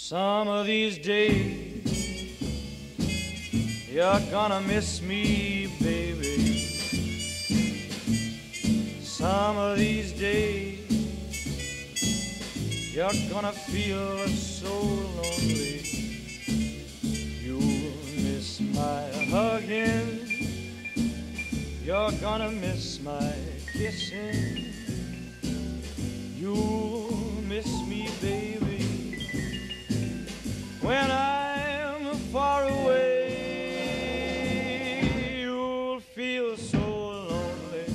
Some of these days you're gonna miss me, baby. Some of these days you're gonna feel so lonely. You'll miss my hugging, you're gonna miss my kissing. You'll miss me, baby, when I'm far away. You'll feel so lonely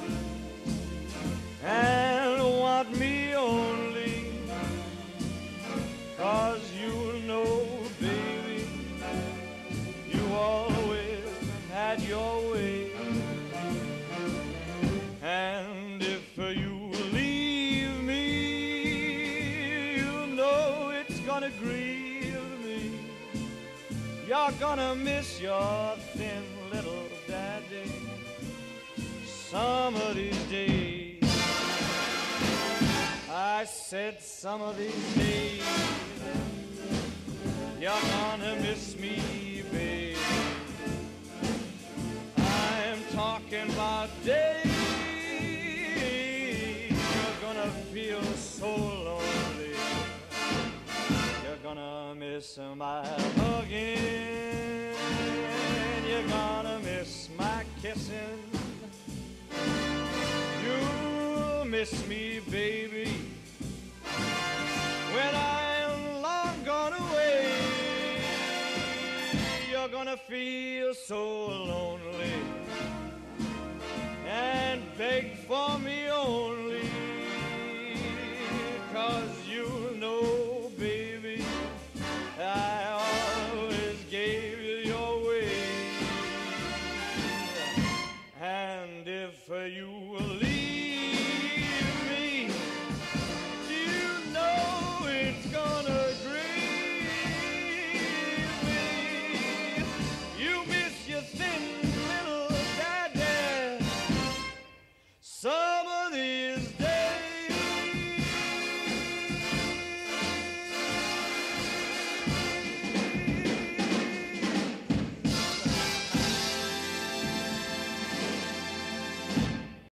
and want me only, 'cause you know, baby, you always had your way. And if you leave me, you know it's gonna grieve me. You're gonna miss your thin little daddy some of these days. I said some of these days you're gonna miss me, baby. I'm talking about days you're gonna feel so lonely. You're gonna miss my hugging, you're gonna miss my kissing. You'll miss me, baby, when I'm long gone away. You're gonna feel so lonely and beg for me only, 'cause you know, baby, I always gave you your way. And if you will leave